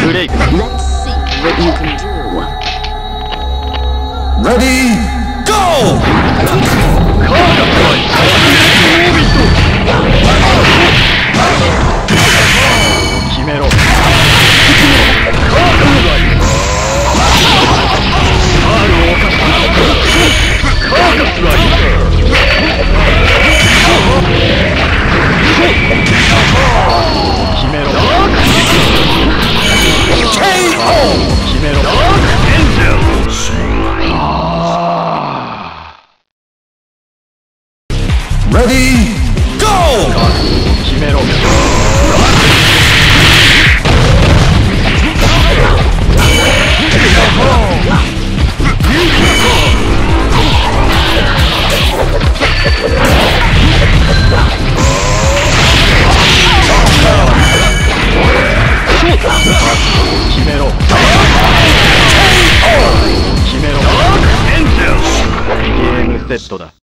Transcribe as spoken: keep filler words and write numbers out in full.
ブレイク。 Let's see what you can do. Ready, go! 決めろ。 Ready, go! 決めろ。決めろ。決めろ。ゲームセットだ。